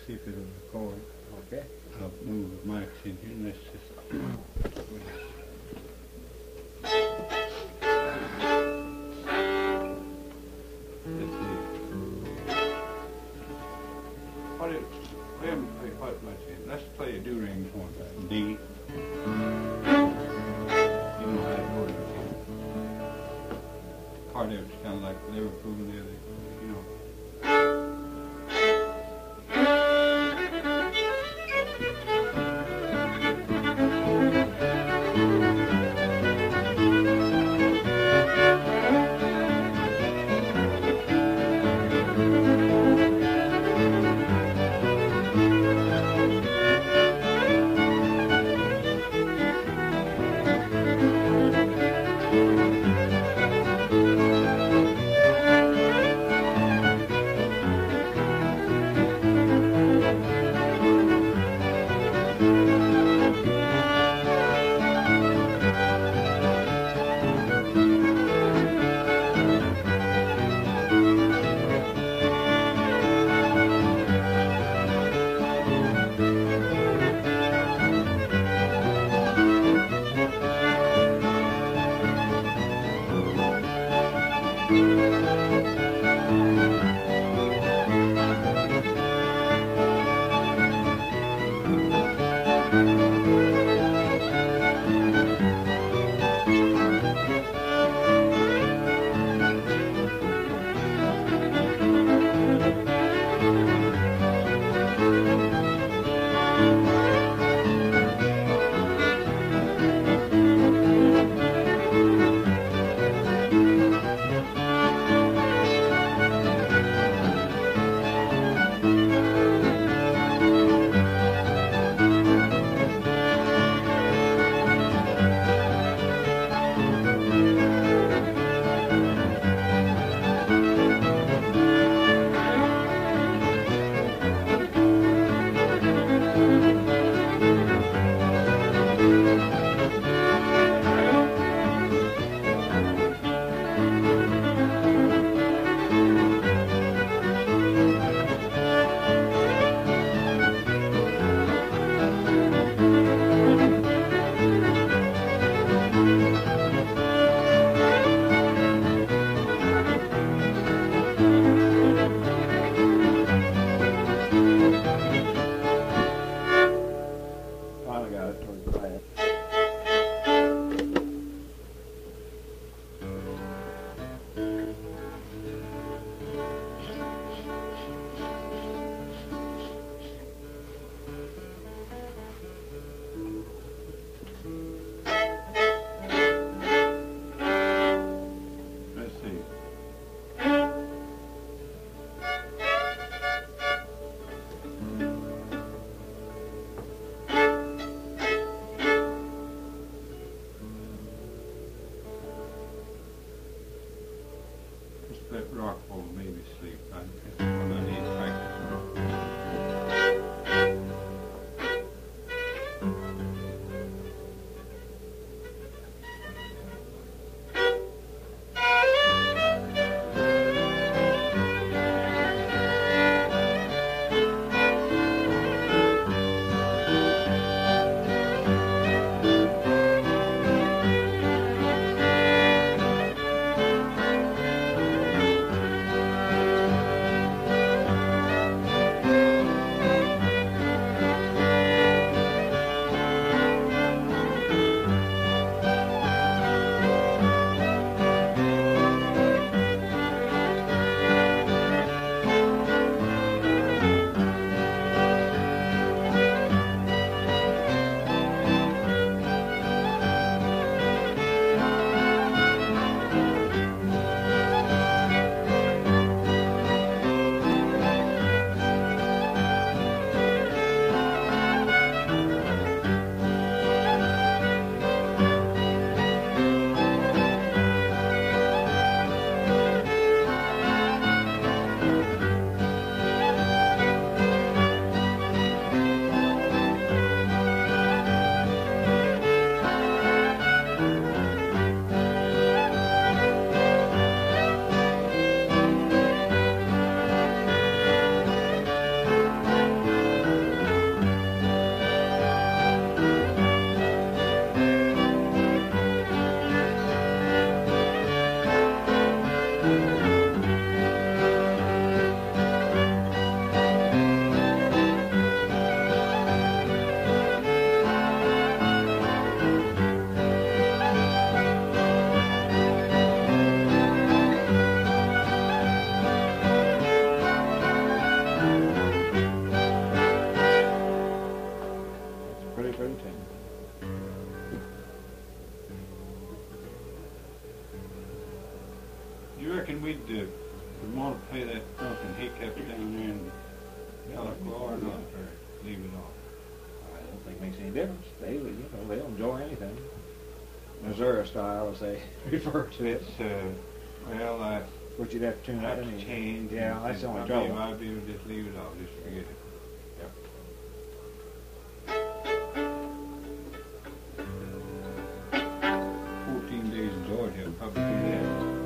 see if it'll record. Okay. I'll move the mics in here and let's just... Let's see. Let's play a do-ring hornpipe. D. You know how to go to it. Part of it's kind of like Liverpool and the other, you know. reckon we'd want to pay that fucking hiccup down there in Delacroix or not, or leave it off? I don't think it makes any difference. They, they'll enjoy anything. Missouri style, as they refer to it. Well, But you'd have to tune I that have in. to change. Yeah, that's the only trouble. I'd be able to just leave it off, just forget it. Yep. 14 days in Georgia, I'll probably do that.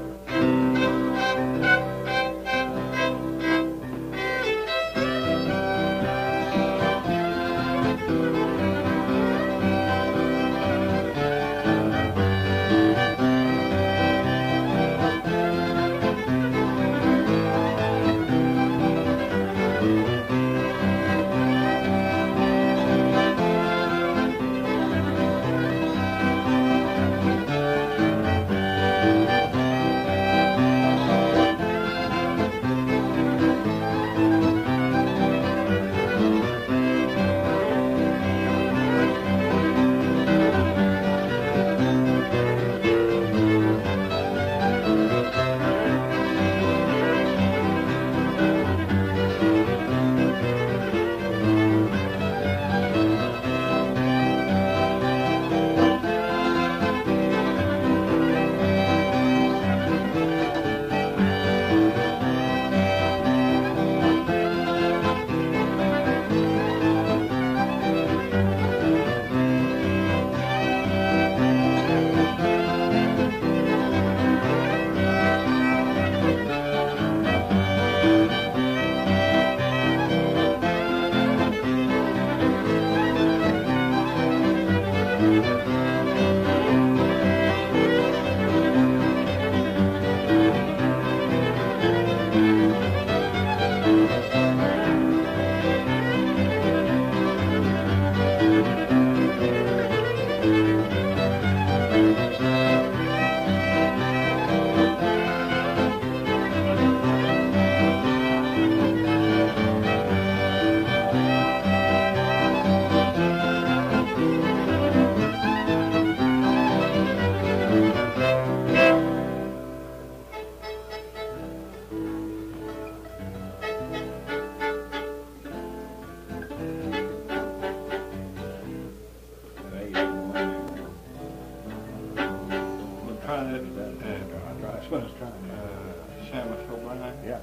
Yeah.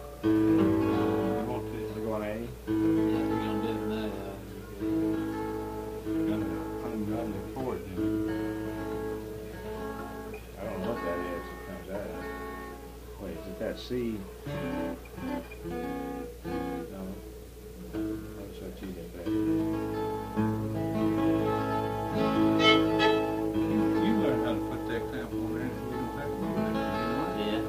You want this? We're going A. Yeah, we're gonna do it now. Ungodly chord, then. I don't know what that is. It comes out of. Wait, is it that C? No. What's that G get that? You learn how to put that clamp on there, and we don't have to do that. Yeah.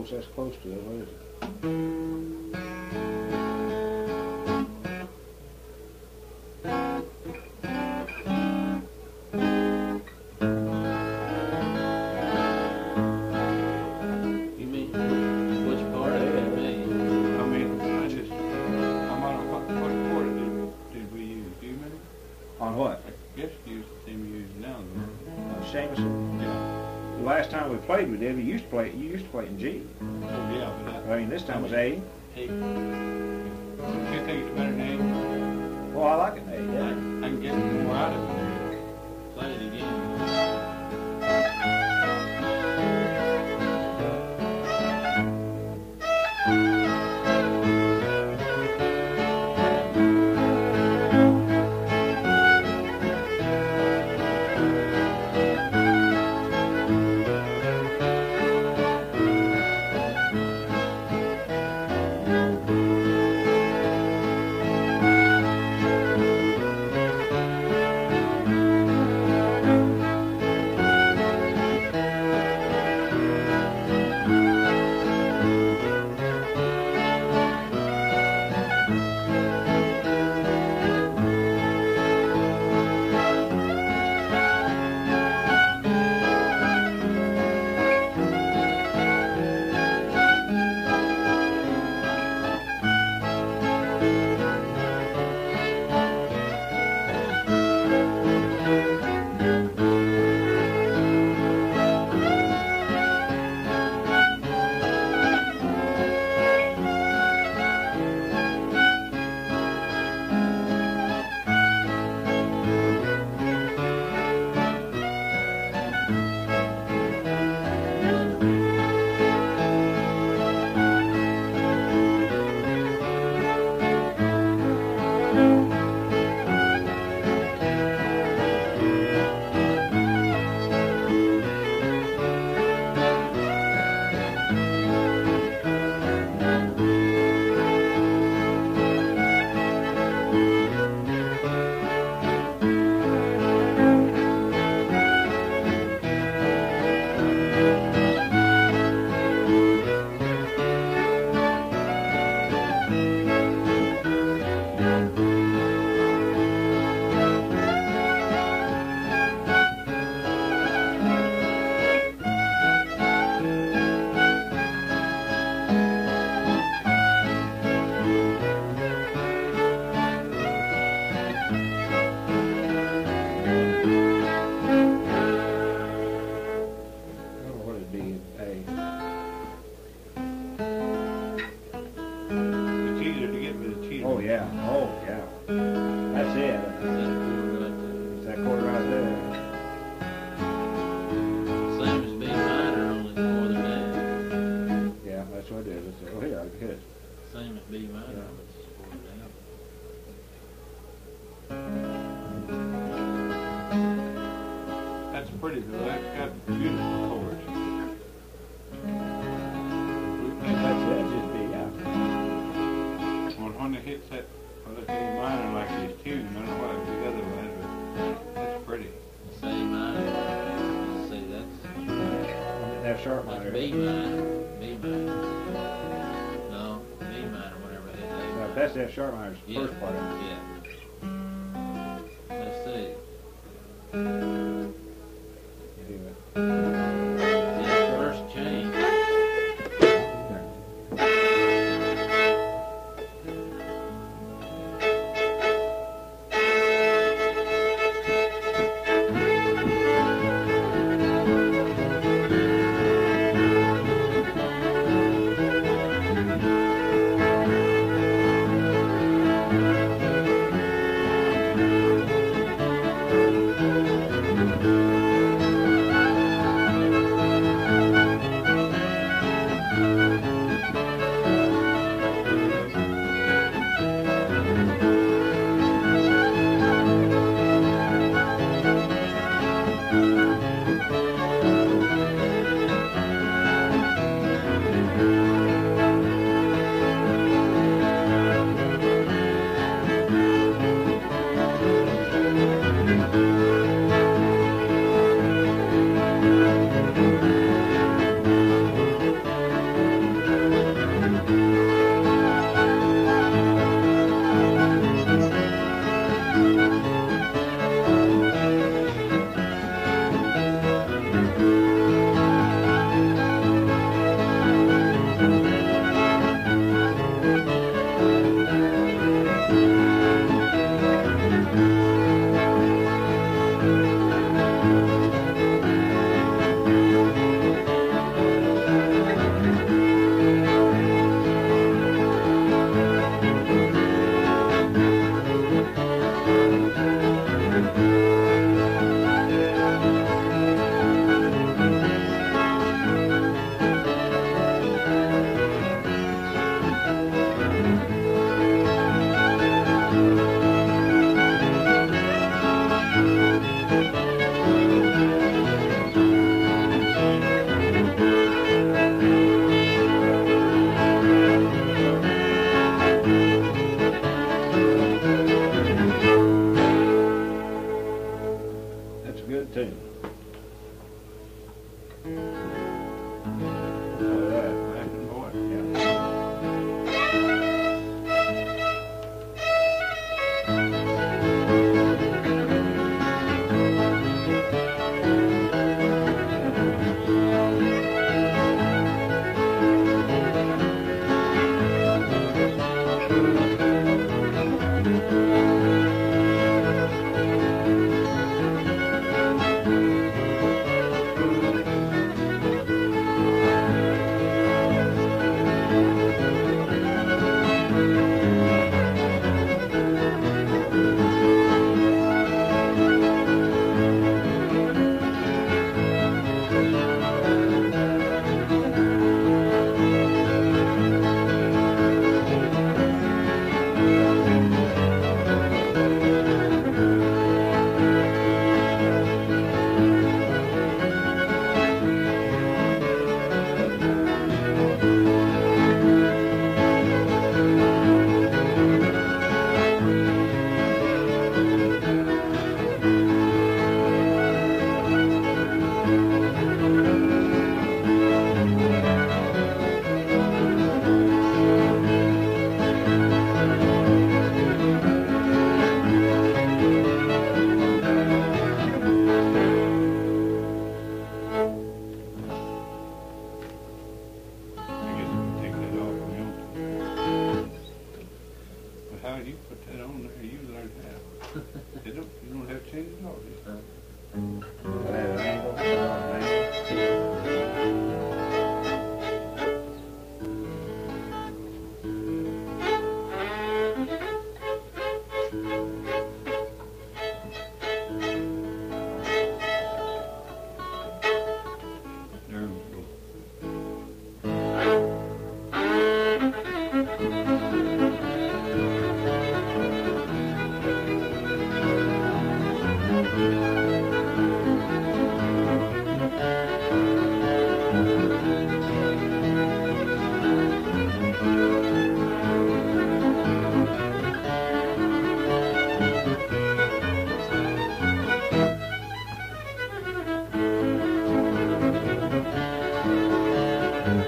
close. That's close to it. What is it? You mean, which part of it, man? I mean, I'm on what quarter did we use? Do you remember? On what? I guess you used the same you use now. Seamus? Yeah. The last time we played with Dave, you used to play in G. Oh, yeah, but I mean, this time was A. hey, you think it's better than A? Well, I like an A, I yeah. can get more out of it. Play it again. pretty, though. That's got beautiful chords. That's just big out. Well, when it hits that A minor like this tune, I don't know what it would be otherwise, but that's pretty. C minor. See, That sharp minor. that's B minor. B minor. No, B minor, whatever it is. No, that's that sharp minor's Yeah. first part of it. Yeah. Let's see. Yeah, first change.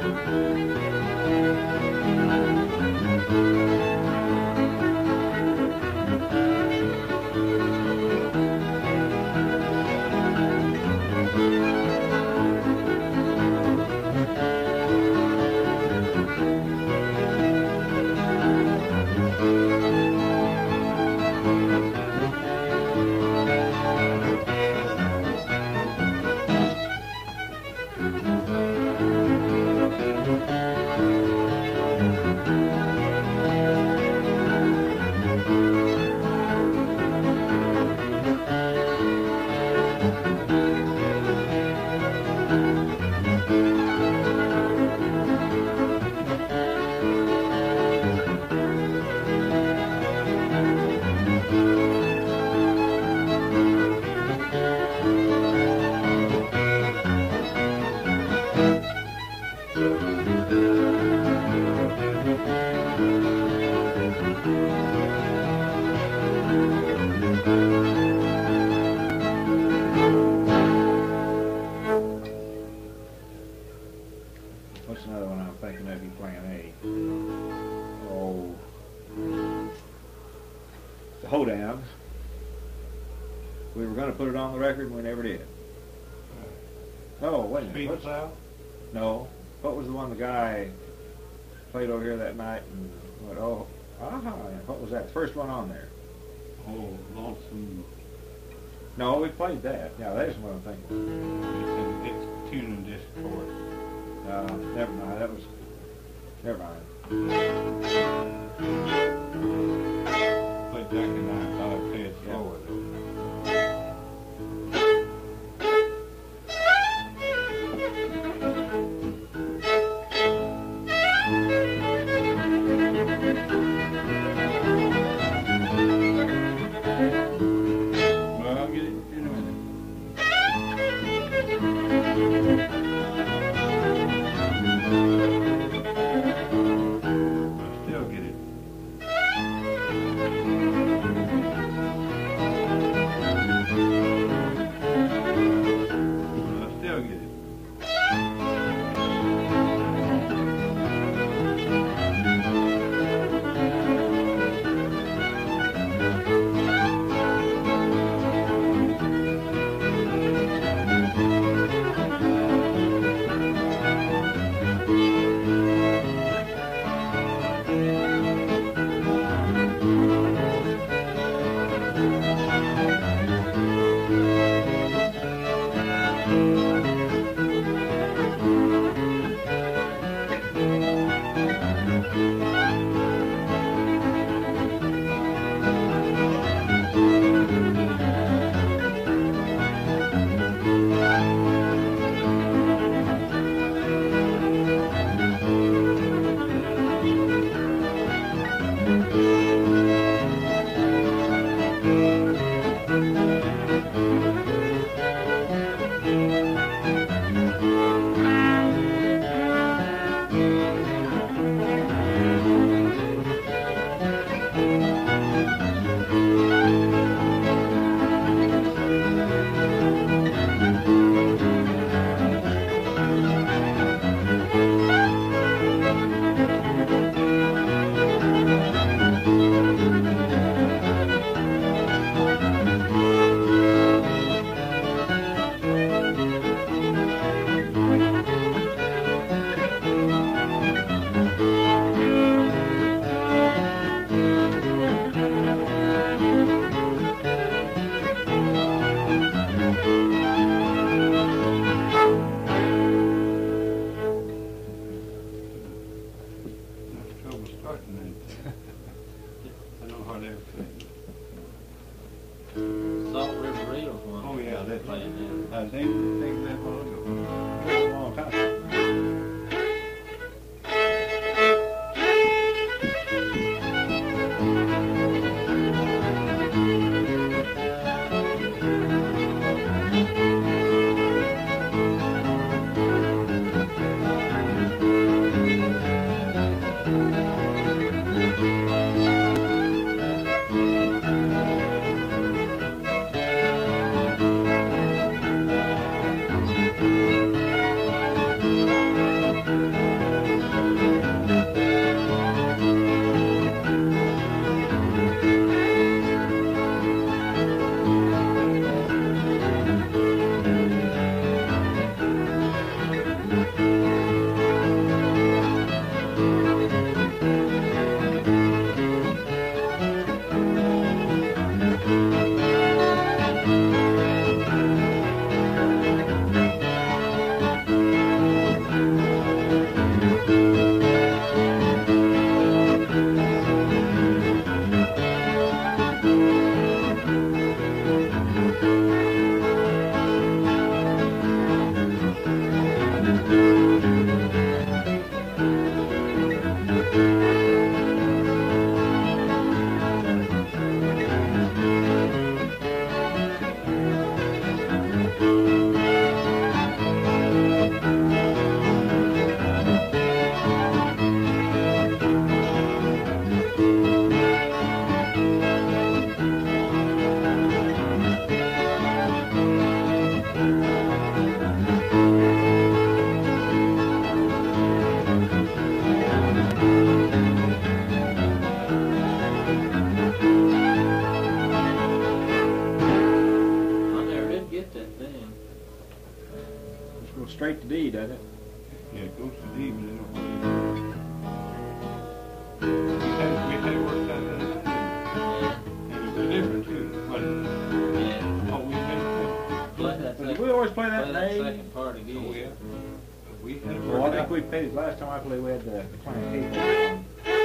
What's another one I'm thinking of you playing A? Oh, the Hoedown. We were going to put it on the record and we never did. Oh, wait a minute. Speed What's, South? no. What was the one the guy played over here that night and what? Oh, aha. What was that? The first one on there. Oh, Lawson. No, we played that. Yeah, that's what I'm thinking. It's tuning disc chord. Never mind. That was. Never mind. Played Jack and I thought I'd play it slower though. Well, I'll get it in a minute. I'll still get it. I'll still get it. Salt River Reels one. Oh, yeah, that's playing that. I think that will go. A long time. We had to Well, work I it think out. we paid, last time I played, we had the playing people.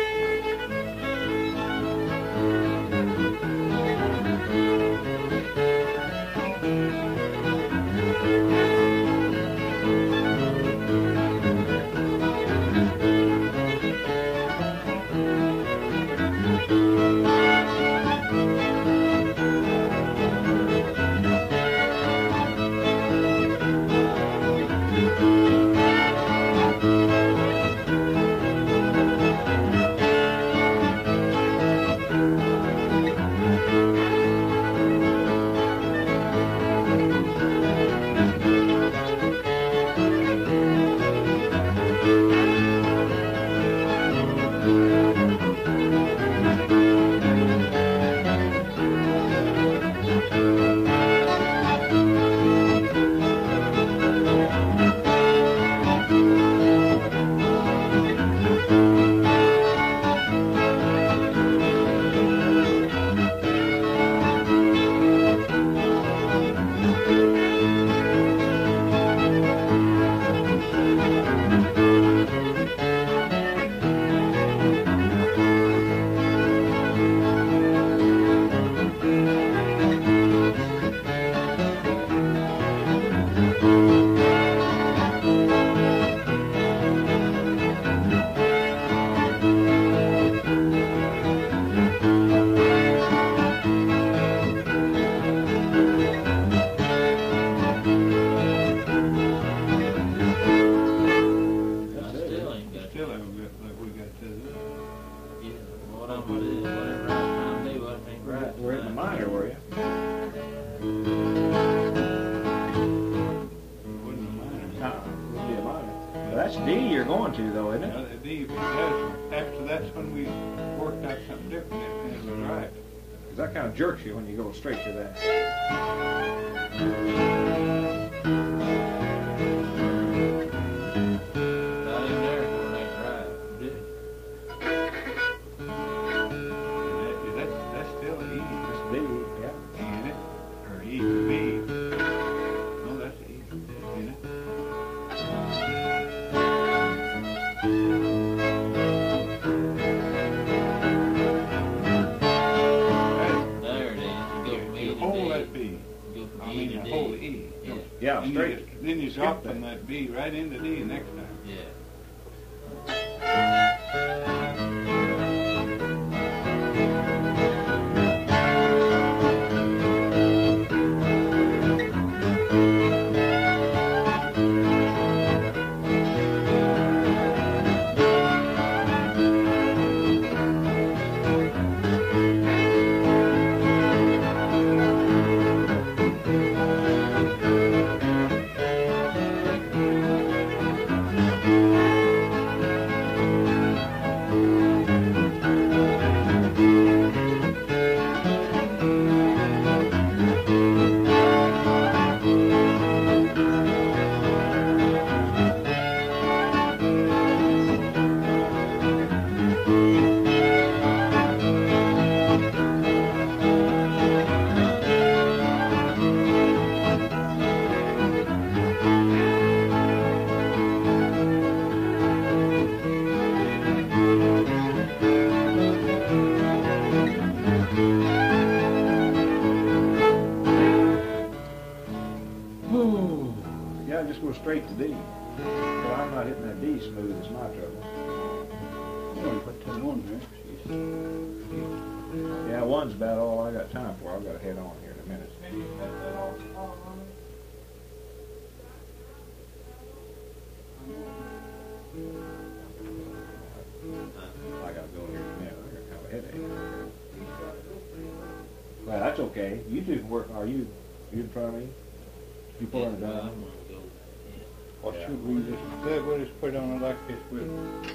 That's D you're going to, though, isn't it? Yeah, D, after that's when we worked out something different and it was right. Because that kind of jerks you when you go straight to that. Not in there for that right, did it? That's still an E. That's D, yeah. Ain't it? Or E to B. No, that's E. Ain't it? There it is. You go from E You to hold D. that B. You go from I E mean, to you D. hold E. Yeah. Yeah, Then straight. then you drop Skip from that. that B right into D next time. Yeah. Yeah, just go straight to D. But I'm not hitting that D smooth, it's my trouble. I'm going to put that on there. Yeah, one's about all I got time for. I've got to head on here in a minute. I got to go here in a minute. I got kind of a headache. Well, that's okay. You two can work. Are you in front of me? You pulling it I'm down? gonna go. Or Yeah. should we just put it on it like this with